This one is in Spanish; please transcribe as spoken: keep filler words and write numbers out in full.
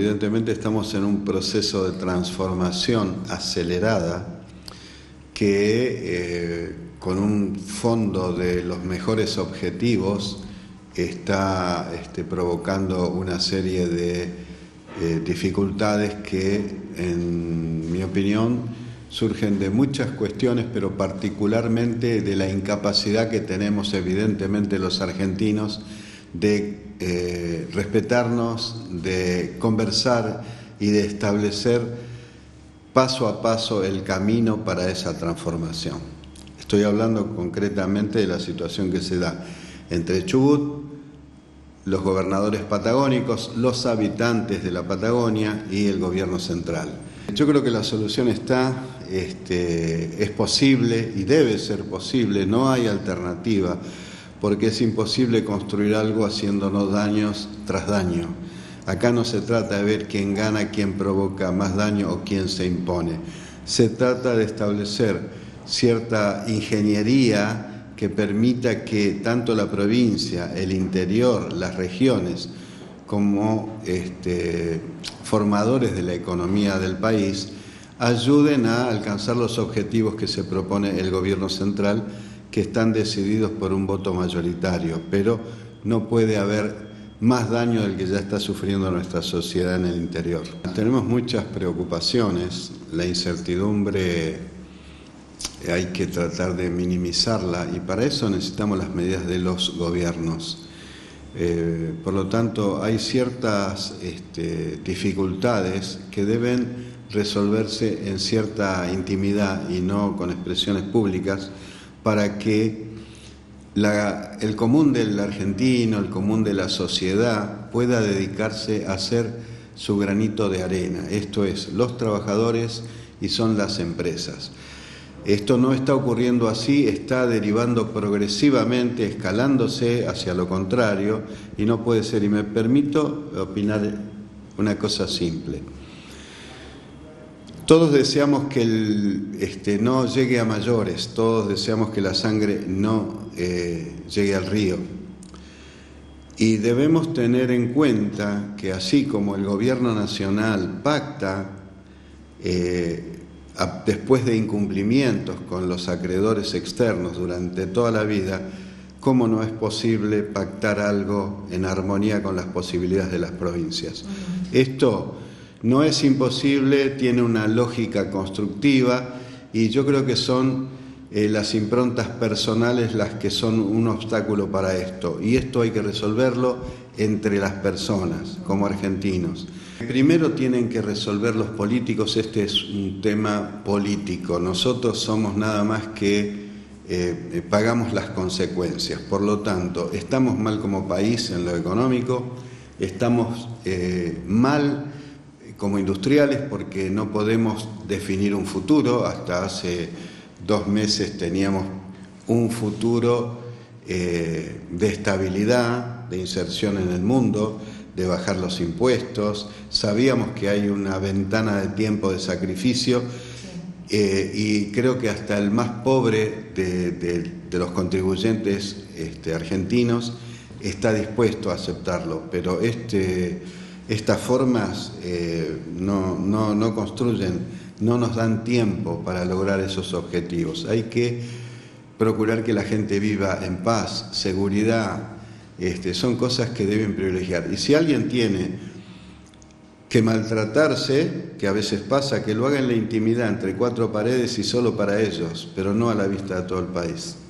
evidentemente estamos en un proceso de transformación acelerada que eh, con un fondo de los mejores objetivos está este, provocando una serie de eh, dificultades que, en mi opinión, surgen de muchas cuestiones, pero particularmente de la incapacidad que tenemos evidentemente los argentinos de eh, respetarnos, de conversar y de establecer paso a paso el camino para esa transformación. Estoy hablando concretamente de la situación que se da entre Chubut, los gobernadores patagónicos, los habitantes de la Patagonia y el gobierno central. Yo creo que la solución está, este, es posible y debe ser posible, no hay alternativa, porque es imposible construir algo haciéndonos daños tras daño. Acá no se trata de ver quién gana, quién provoca más daño o quién se impone. Se trata de establecer cierta ingeniería que permita que tanto la provincia, el interior, las regiones, como este, formadores de la economía del país, ayuden a alcanzar los objetivos que se propone el gobierno central, que están decididos por un voto mayoritario, pero no puede haber más daño del que ya está sufriendo nuestra sociedad en el interior. Tenemos muchas preocupaciones, la incertidumbre hay que tratar de minimizarla y para eso necesitamos las medidas de los gobiernos. Eh, por lo tanto, hay ciertas este, dificultades que deben resolverse en cierta intimidad y no con expresiones públicas para que la, el común del argentino, el común de la sociedad pueda dedicarse a hacer su granito de arena. Esto es, los trabajadores y son las empresas. Esto no está ocurriendo así, está derivando progresivamente, escalándose hacia lo contrario, y no puede ser. Y me permito opinar una cosa simple. Todos deseamos que el, este, no llegue a mayores, todos deseamos que la sangre no eh, llegue al río. Y debemos tener en cuenta que así como el gobierno nacional pacta, eh, después de incumplimientos con los acreedores externos durante toda la vida, ¿cómo no es posible pactar algo en armonía con las posibilidades de las provincias? Esto no es imposible, tiene una lógica constructiva y yo creo que son eh, las improntas personales las que son un obstáculo para esto. Y esto hay que resolverlo entre las personas, como argentinos. Primero tienen que resolver los políticos, este es un tema político, nosotros somos nada más que eh, pagamos las consecuencias, por lo tanto estamos mal como país en lo económico, estamos eh, mal como industriales porque no podemos definir un futuro, hasta hace dos meses teníamos un futuro eh, de estabilidad, de inserción en el mundo, de bajar los impuestos, sabíamos que hay una ventana de tiempo de sacrificio eh, y creo que hasta el más pobre de, de, de los contribuyentes este, argentinos está dispuesto a aceptarlo, pero este, estas formas eh, no, no, no construyen, no nos dan tiempo para lograr esos objetivos. Hay que procurar que la gente viva en paz, seguridad. Este, son cosas que deben privilegiar. Y si alguien tiene que maltratarse, que a veces pasa, que lo haga en la intimidad, entre cuatro paredes y solo para ellos, pero no a la vista de todo el país.